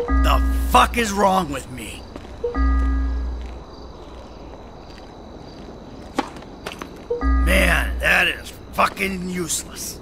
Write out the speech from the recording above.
The fuck is wrong with me? Man, that is fucking useless.